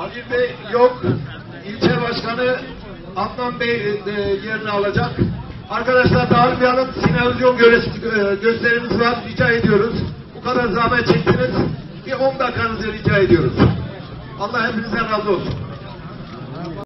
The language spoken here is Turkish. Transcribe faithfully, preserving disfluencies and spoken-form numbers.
Halil Bey yok. İlçe Başkanı Adnan Bey e, yerini alacak. Arkadaşlar dağılmayalım. Sinevizyon gösterimiz var. Rica ediyoruz. Bu kadar zahmet çektiniz. Bir on dakikanızı rica ediyoruz. Allah hepinizden razı olsun.